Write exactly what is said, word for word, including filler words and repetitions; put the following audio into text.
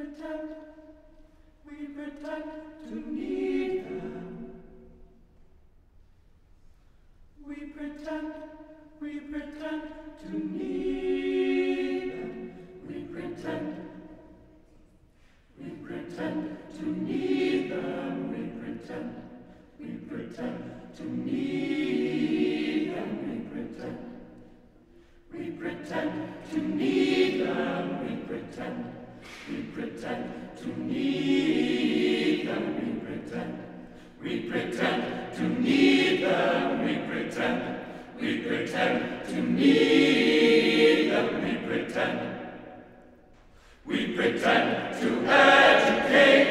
pretend, we pretend to need them. We pretend, we pretend to need them. We pretend, we pretend to need them. We pretend, we pretend to need them. We pretend, we pretend to need them. We pretend, we pretend to need them. We pretend, we pretend to need them. We pretend, we pretend to need them. We pretend, we pretend to educate.